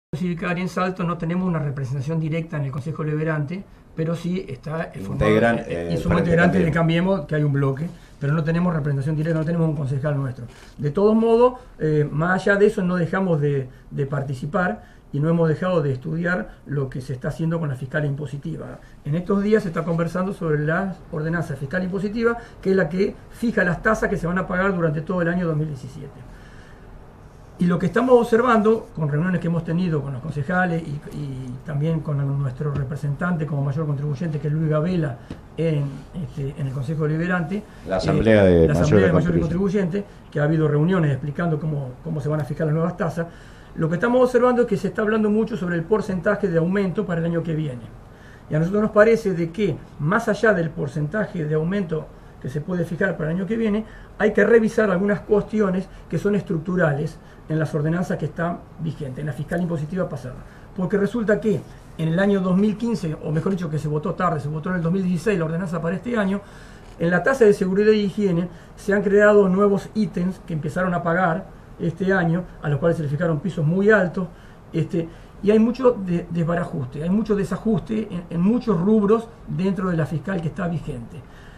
Civicaria en Salto no tenemos una representación directa en el Consejo Deliberante, pero sí está somos integrantes de Cambiemos, que hay un bloque, pero no tenemos representación directa, no tenemos un concejal nuestro. De todos modos, más allá de eso, no dejamos de participar y no hemos dejado de estudiar lo que se está haciendo con la fiscal impositiva. En estos días se está conversando sobre la ordenanza fiscal impositiva, que es la que fija las tasas que se van a pagar durante todo el año 2017. Y lo que estamos observando, con reuniones que hemos tenido con los concejales y también con nuestro representante como mayor contribuyente, que es Luis Gabela, en el Consejo Deliberante, la Asamblea de Mayores Contribuyentes, que ha habido reuniones explicando cómo se van a fijar las nuevas tasas, lo que estamos observando es que se está hablando mucho sobre el porcentaje de aumento para el año que viene. Y a nosotros nos parece de que, más allá del porcentaje de aumento que se puede fijar para el año que viene, hay que revisar algunas cuestiones que son estructurales en las ordenanzas que están vigentes, en la fiscal impositiva pasada. Porque resulta que en el año 2015, o mejor dicho que se votó tarde, se votó en el 2016 la ordenanza para este año, en la tasa de seguridad y higiene se han creado nuevos ítems que empezaron a pagar este año, a los cuales se les fijaron pisos muy altos, y hay mucho desbarajuste, hay mucho desajuste en muchos rubros dentro de la fiscal que está vigente.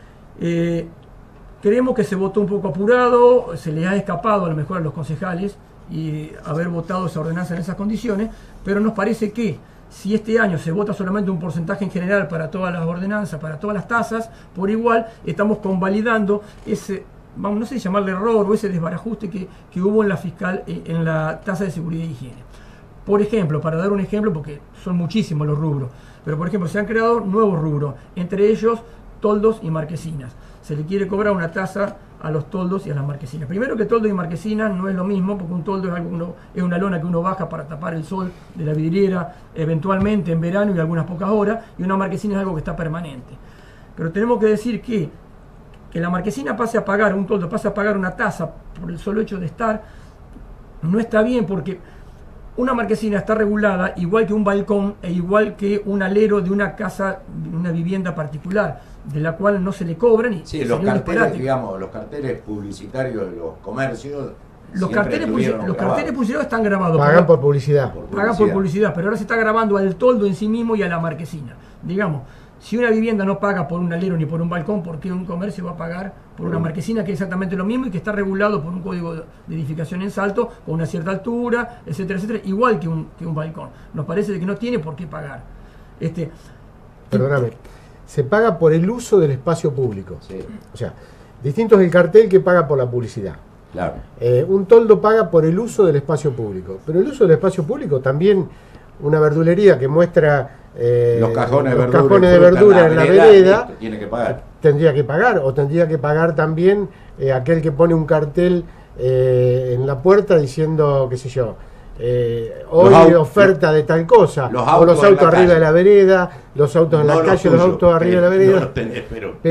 Creemos que se votó un poco apurado, se les ha escapado a lo mejor a los concejales y haber votado esa ordenanza en esas condiciones, pero nos parece que si este año se vota solamente un porcentaje en general para todas las ordenanzas, para todas las tasas, por igual estamos convalidando ese, no sé si llamarle error o ese desbarajuste que hubo en la fiscal, en la tasa de seguridad y higiene. Por ejemplo, para dar un ejemplo, porque son muchísimos los rubros, pero por ejemplo se han creado nuevos rubros, entre ellos toldos y marquesinas. Se le quiere cobrar una tasa a los toldos y a las marquesinas. Primero que toldo y marquesina no es lo mismo, porque un toldo es una lona que uno baja para tapar el sol de la vidriera, eventualmente en verano y algunas pocas horas, y una marquesina es algo que está permanente. Pero tenemos que decir que la marquesina pase a pagar, un toldo pase a pagar una tasa por el solo hecho de estar, no está bien, porque una marquesina está regulada igual que un balcón e igual que un alero de una casa, de una vivienda particular, de la cual no se le cobran. Y sí, los carteles, digamos, los carteles publicitarios de los comercios. Los carteles publicitarios están grabados. Pagan por publicidad. Pagan por publicidad, pero ahora se está grabando al toldo en sí mismo y a la marquesina. Digamos, si una vivienda no paga por un alero ni por un balcón, ¿por qué un comercio va a pagar por una marquesina que es exactamente lo mismo y que está regulado por un código de edificación en Salto con una cierta altura, etcétera, etcétera, igual que un balcón? Nos parece que no tiene por qué pagar. Perdóname, se paga por el uso del espacio público. Sí. O sea, distinto es el cartel que paga por la publicidad. Claro. Un toldo paga por el uso del espacio público, pero el uso del espacio público también, una verdulería que muestra los cajones de verdura en la vereda, tiene que pagar. Tendría que pagar, o tendría que pagar también aquel que pone un cartel en la puerta diciendo, qué sé yo, hoy oferta de tal cosa, o los autos arriba de la vereda, los autos en la calle, los autos arriba de la vereda. No los tenés,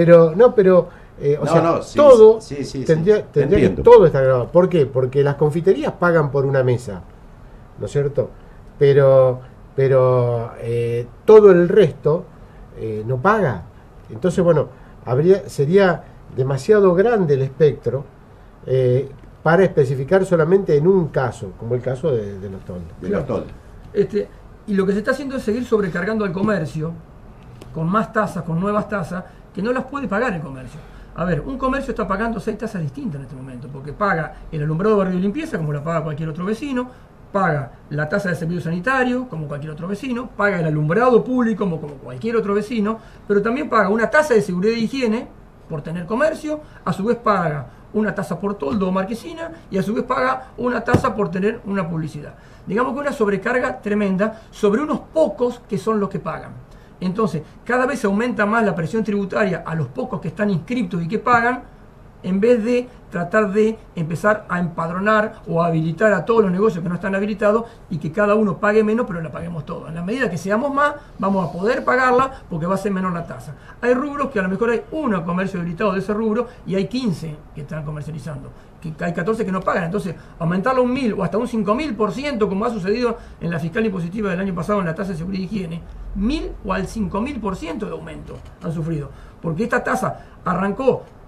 todo tendría que todo estar grabado. ¿Por qué? Porque las confiterías pagan por una mesa, ¿no es cierto? Pero todo el resto no paga. Entonces, bueno, sería demasiado grande el espectro para especificar solamente en un caso, como el caso de los toldos. De los toldos. Y lo que se está haciendo es seguir sobrecargando al comercio con más tasas, con nuevas tasas, que no las puede pagar el comercio. A ver, un comercio está pagando 6 tasas distintas en este momento, porque paga el alumbrado de barrio y limpieza, como la paga cualquier otro vecino, paga la tasa de servicio sanitario, como cualquier otro vecino, paga el alumbrado público, como cualquier otro vecino, pero también paga una tasa de seguridad y higiene por tener comercio, a su vez paga una tasa por toldo o marquesina, y a su vez paga una tasa por tener una publicidad. Digamos que una sobrecarga tremenda sobre unos pocos que son los que pagan. Entonces, cada vez aumenta más la presión tributaria a los pocos que están inscriptos y que pagan, en vez de tratar de empezar a empadronar o a habilitar a todos los negocios que no están habilitados y que cada uno pague menos, pero la paguemos todos. En la medida que seamos más, vamos a poder pagarla porque va a ser menor la tasa. Hay rubros que a lo mejor hay uno comercio habilitado de ese rubro y hay 15 que están comercializando, que hay 14 que no pagan. Entonces, aumentarlo un 1000 o hasta un 5000%, como ha sucedido en la fiscal impositiva del año pasado en la tasa de seguridad y higiene, 1000 o al 5000% de aumento han sufrido. Porque esta tasa arrancó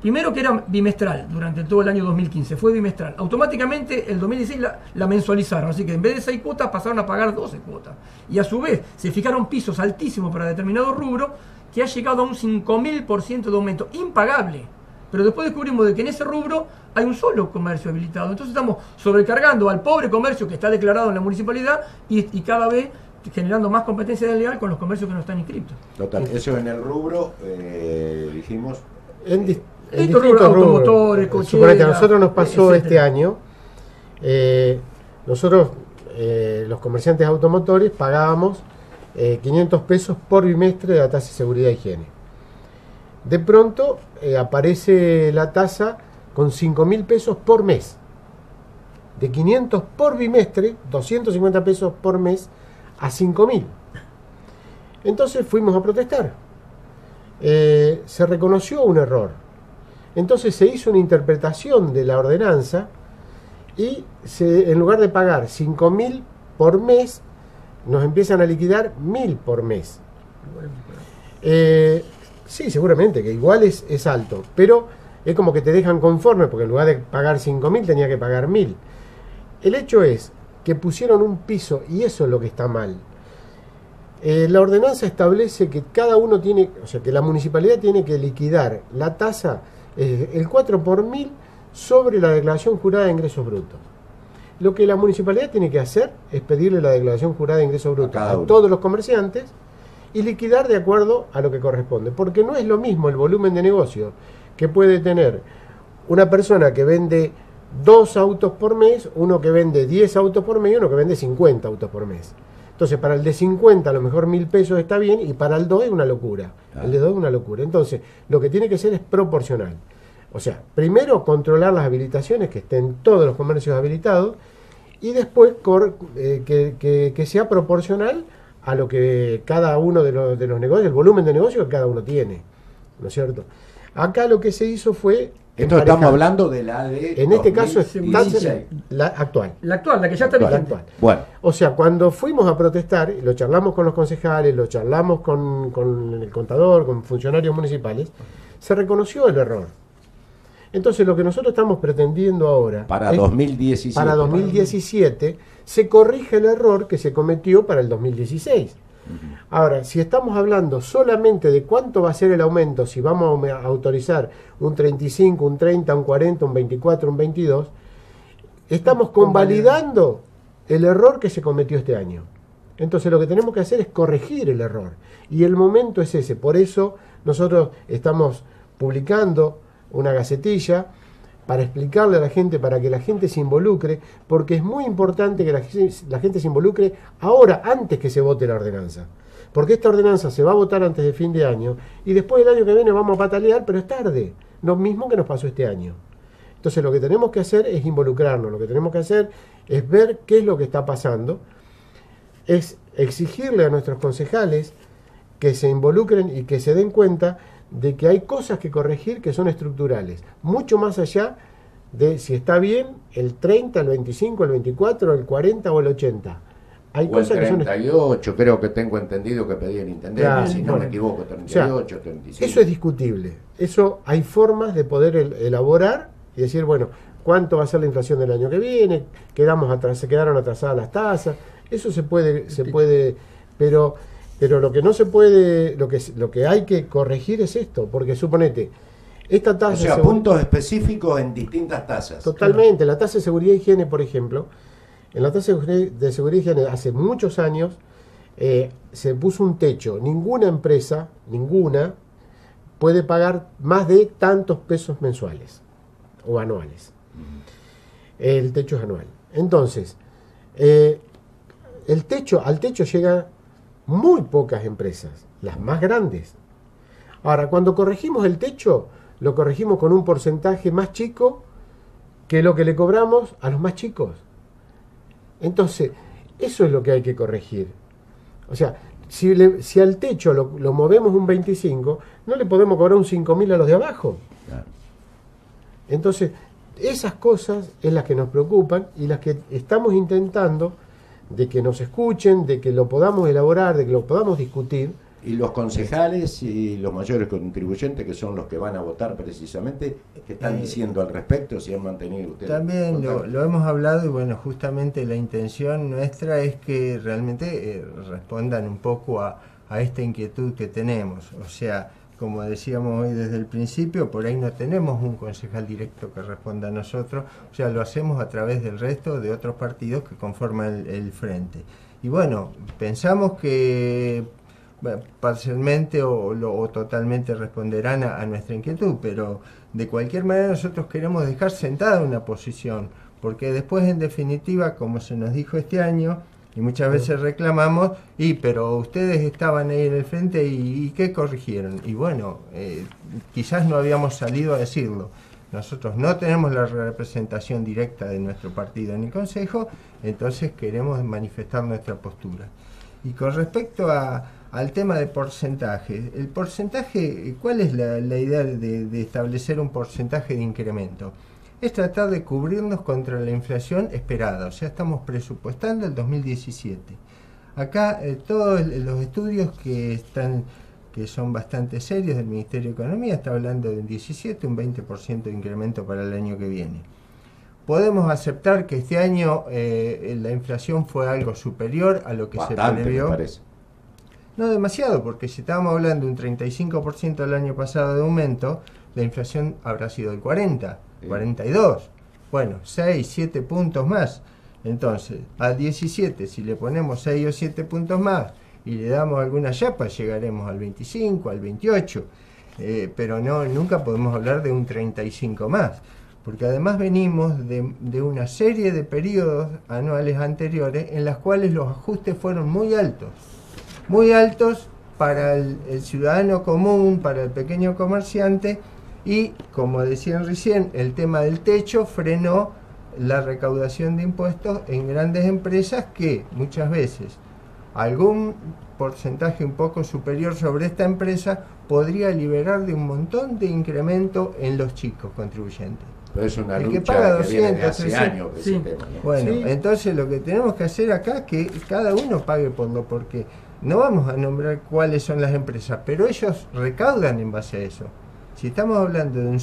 Primero que era bimestral durante todo el año 2015, fue bimestral. Automáticamente el 2016 la mensualizaron, así que en vez de 6 cuotas pasaron a pagar 12 cuotas. Y a su vez se fijaron pisos altísimos para determinado rubro que ha llegado a un 5000% de aumento, impagable. Pero después descubrimos de que en ese rubro hay un solo comercio habilitado. Entonces estamos sobrecargando al pobre comercio que está declarado en la municipalidad y cada vez generando más competencia desleal con los comercios que no están inscritos. Total, eso en el rubro, dijimos... En distintos automotores, cocheras, a nosotros nos pasó este año, nosotros los comerciantes automotores pagábamos 500 pesos por bimestre de la tasa de seguridad e higiene. De pronto aparece la tasa con 5.000 pesos por mes. De 500 por bimestre, 250 pesos por mes, a 5.000. Entonces fuimos a protestar. Se reconoció un error. Entonces se hizo una interpretación de la ordenanza y en lugar de pagar 5.000 por mes, nos empiezan a liquidar 1.000 por mes. Sí, seguramente, que igual es alto, pero es como que te dejan conforme, porque en lugar de pagar 5.000 tenía que pagar 1.000. El hecho es que pusieron un piso, y eso es lo que está mal. La ordenanza establece que cada uno tiene, o sea, que la municipalidad tiene que liquidar la tasa, el 4 por 1000 sobre la declaración jurada de ingresos brutos. Lo que la municipalidad tiene que hacer es pedirle la declaración jurada de ingresos brutos a todos los comerciantes y liquidar de acuerdo a lo que corresponde, porque no es lo mismo el volumen de negocio que puede tener una persona que vende 2 autos por mes, uno que vende 10 autos por mes y uno que vende 50 autos por mes. Entonces, para el de 50 a lo mejor 1.000 pesos está bien, y para el 2 es una locura. El de 2 es una locura. Entonces, lo que tiene que ser es proporcional. O sea, primero controlar las habilitaciones, que estén todos los comercios habilitados, y después que sea proporcional a lo que cada uno de los negocios, el volumen de negocio que cada uno tiene, ¿no es cierto? Acá lo que se hizo fue... Esto estamos hablando de la de... En este caso es la actual. La actual, la que ya está vigente. Bueno. O sea, cuando fuimos a protestar, lo charlamos con los concejales, lo charlamos con el contador, con funcionarios municipales, se reconoció el error. Entonces lo que nosotros estamos pretendiendo ahora... Para 2017. Para 2017 se corrige el error que se cometió para el 2016. Ahora, si estamos hablando solamente de cuánto va a ser el aumento, si vamos a autorizar un 35, un 30, un 40, un 24, un 22, estamos convalidando el error que se cometió este año. Entonces lo que tenemos que hacer es corregir el error. Y el momento es ese. Por eso nosotros estamos publicando una gacetilla para explicarle a la gente, para que la gente se involucre, porque es muy importante que la gente se involucre ahora, antes que se vote la ordenanza. Porque esta ordenanza se va a votar antes de fin de año, y después el año que viene vamos a patalear, pero es tarde. Lo mismo que nos pasó este año. Entonces lo que tenemos que hacer es involucrarnos, lo que tenemos que hacer es ver qué es lo que está pasando, es exigirle a nuestros concejales que se involucren y que se den cuenta de que hay cosas que corregir que son estructurales, mucho más allá de si está bien el 30, el 25, el 24, el 40 o el 80. Hay o el 38, creo que tengo entendido que pedía el intendente, claro, si no me equivoco, 38, o sea, 35. Eso es discutible. Eso hay formas de poder elaborar y decir, bueno, ¿cuánto va a ser la inflación del año que viene? Se quedaron atrasadas las tasas. Eso se puede, pero lo que no se puede, lo que hay que corregir es esto, porque suponete, esta tasa... O sea, puntos específicos en distintas tasas. Totalmente. Claro. La tasa de seguridad e higiene, por ejemplo, en la tasa de seguridad e higiene hace muchos años se puso un techo. Ninguna empresa, puede pagar más de tantos pesos mensuales o anuales. El techo es anual. Entonces, al techo llega muy pocas empresas, las más grandes. Ahora, cuando corregimos el techo, lo corregimos con un porcentaje más chico que lo que le cobramos a los más chicos. Entonces, eso es lo que hay que corregir. O sea, si al techo lo movemos un 25, no le podemos cobrar un 5.000 a los de abajo. Claro. Entonces, esas cosas es las que nos preocupan y las que estamos intentando de que nos escuchen, de que lo podamos elaborar, de que lo podamos discutir, Y los concejales y los mayores contribuyentes, que son los que van a votar precisamente, ¿qué están diciendo al respecto? Si han mantenido ustedes. También lo hemos hablado y bueno, justamente la intención nuestra es que realmente respondan un poco a esta inquietud que tenemos. O sea, como decíamos hoy desde el principio, por ahí no tenemos un concejal directo que responda a nosotros, o sea, lo hacemos a través del resto de otros partidos que conforman el frente. Y bueno, pensamos que parcialmente o totalmente responderán a nuestra inquietud, pero de cualquier manera nosotros queremos dejar sentada una posición, porque después en definitiva, como se nos dijo este año, y muchas veces reclamamos, pero ustedes estaban ahí en el frente y ¿qué corrigieron? Y bueno, quizás no habíamos salido a decirlo. Nosotros no tenemos la representación directa de nuestro partido en el Consejo, entonces queremos manifestar nuestra postura. Y con respecto al tema de porcentaje, el porcentaje, ¿cuál es la idea de establecer un porcentaje de incremento? Es tratar de cubrirnos contra la inflación esperada, o sea, estamos presupuestando el 2017. Acá todos los estudios que son bastante serios del Ministerio de Economía está hablando de un 17, un 20% de incremento para el año que viene. Podemos aceptar que este año la inflación fue algo superior a lo que bastante, se previó. Me parece. No demasiado, porque si estábamos hablando de un 35% el año pasado de aumento, la inflación habrá sido el 40, sí. 42. Bueno, 6, 7 puntos más. Entonces, al 17, si le ponemos 6 o 7 puntos más y le damos alguna chapa, llegaremos al 25, al 28. Pero nunca podemos hablar de un 35 más. Porque además venimos de una serie de periodos anuales anteriores en las cuales los ajustes fueron muy altos para el ciudadano común, para el pequeño comerciante, y como decían recién, el tema del techo frenó la recaudación de impuestos en grandes empresas que muchas veces algún porcentaje un poco superior sobre esta empresa podría liberar de un montón de incremento en los chicos contribuyentes. Pero es una el lucha que paga 200, viene de hace 300, años. Sí. Tema, ¿no? Bueno, sí. Entonces lo que tenemos que hacer acá es que cada uno pague por lo, porque no vamos a nombrar cuáles son las empresas, pero ellos recaudan en base a eso. Si estamos hablando de un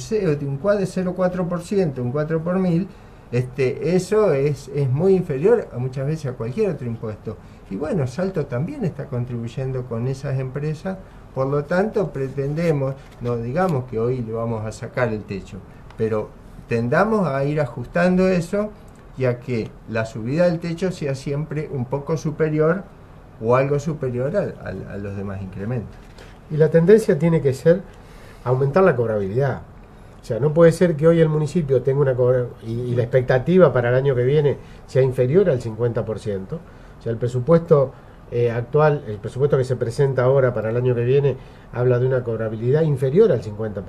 0,4%, un 4 por mil, eso es muy inferior muchas veces a cualquier otro impuesto. Y bueno, Salto también está contribuyendo con esas empresas, por lo tanto pretendemos, no digamos que hoy le vamos a sacar el techo, pero tendamos a ir ajustando eso y a que la subida del techo sea siempre un poco superior o algo superior a los demás incrementos. Y la tendencia tiene que ser aumentar la cobrabilidad. O sea, no puede ser que hoy el municipio tenga una y la expectativa para el año que viene sea inferior al 50%. O sea, el presupuesto actual, el presupuesto que se presenta ahora para el año que viene, habla de una cobrabilidad inferior al 50%.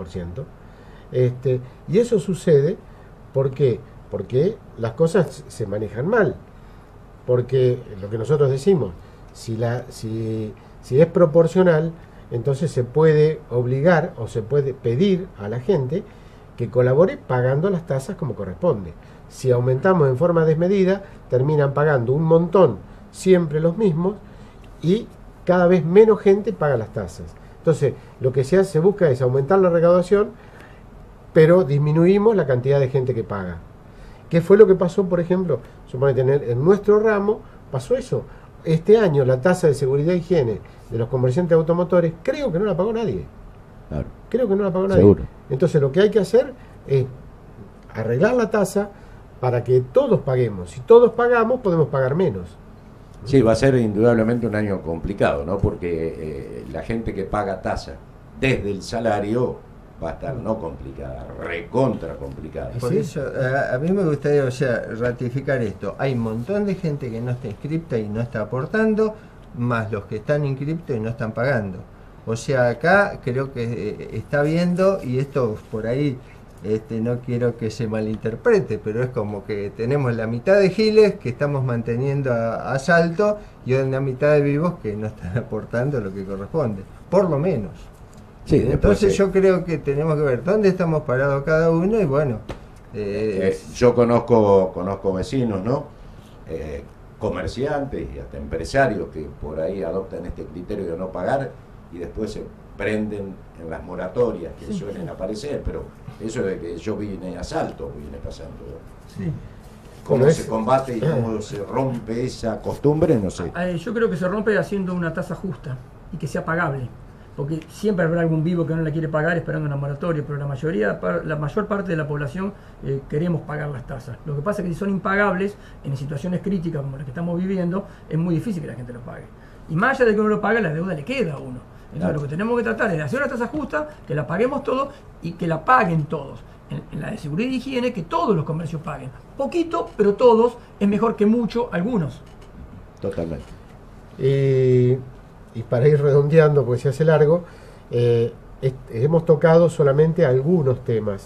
Y eso sucede, ¿por qué? Porque las cosas se manejan mal. Porque lo que nosotros decimos, si es proporcional, entonces se puede obligar o se puede pedir a la gente que colabore pagando las tasas como corresponde. Si aumentamos en forma desmedida, terminan pagando un montón, siempre los mismos, y cada vez menos gente paga las tasas. Entonces, lo que se busca es aumentar la recaudación, pero disminuimos la cantidad de gente que paga. ¿Qué fue lo que pasó, por ejemplo? Supone tener en nuestro ramo, pasó eso. Este año la tasa de seguridad e higiene de los comerciantes automotores, creo que no la pagó nadie. Claro. Creo que no la pagó nadie. Seguro. Entonces lo que hay que hacer es arreglar la tasa para que todos paguemos. Si todos pagamos, podemos pagar menos. Sí, va a ser indudablemente un año complicado, ¿no? Porque la gente que paga tasa desde el salario va a estar no complicada, recontra complicada. Por eso, a mí me gustaría, ratificar esto. Hay un montón de gente que no está inscripta y no está aportando, más los que están inscriptos y no están pagando. O sea, acá creo que está viendo, y esto por ahí no quiero que se malinterprete, pero es como que tenemos la mitad de giles que estamos manteniendo a salto y una mitad de vivos que no están aportando lo que corresponde, por lo menos. Sí, entonces yo creo que tenemos que ver dónde estamos parados cada uno y bueno. Yo conozco vecinos, ¿no? Comerciantes y hasta empresarios que por ahí adoptan este criterio de no pagar y después se prenden en las moratorias que Sí, suelen sí. aparecer, pero eso de que yo vine a Salto, viene pasando. Sí. ¿Cómo Pero se combate y cómo se rompe esa costumbre? No sé. Yo creo que se rompe haciendo una tasa justa y que sea pagable. Porque siempre habrá algún vivo que no la quiere pagar esperando una moratoria, pero la mayor parte de la población queremos pagar las tasas. Lo que pasa es que si son impagables, en situaciones críticas como las que estamos viviendo, es muy difícil que la gente lo pague. Y más allá de que uno lo pague, la deuda le queda a uno. Entonces Claro. lo que tenemos que tratar es de hacer una tasa justa, que la paguemos todos y que la paguen todos. En la de seguridad y higiene, que todos los comercios paguen. Poquito, pero todos, es mejor que mucho, algunos. Totalmente. Y para ir redondeando, porque se hace largo, hemos tocado solamente algunos temas.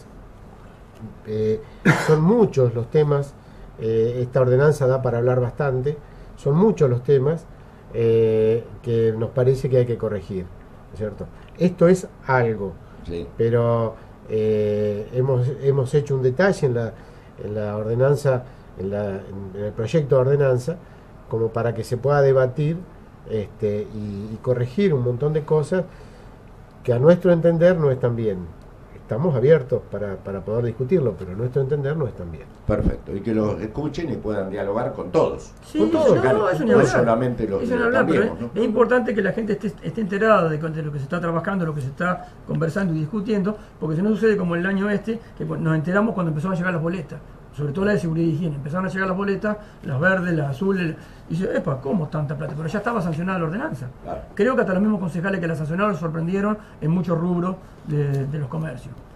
Son muchos los temas, esta ordenanza da para hablar bastante, son muchos los temas que nos parece que hay que corregir, ¿no es cierto? Esto es algo, Sí. pero hemos hecho un detalle en la ordenanza, en el proyecto de ordenanza, como para que se pueda debatir y corregir un montón de cosas que a nuestro entender no están bien. Estamos abiertos para poder discutirlo, pero a nuestro entender no están bien. Perfecto. Y que los escuchen y puedan dialogar con todos. Sí, Con todos. eso ni No hablar. solamente los Eso que ni hablar, pero cambiemos, ¿no? es importante que la gente esté enterada de lo que se está trabajando, lo que se está conversando y discutiendo, porque si no sucede como el año que nos enteramos cuando empezaron a llegar las boletas, sobre todo la de seguridad y higiene. Empezaron a llegar las boletas, las verdes, las azules, y dice, epa, ¿cómo tanta plata? Pero ya estaba sancionada la ordenanza. Claro. Creo que hasta los mismos concejales que la sancionaron sorprendieron en muchos rubros de los comercios.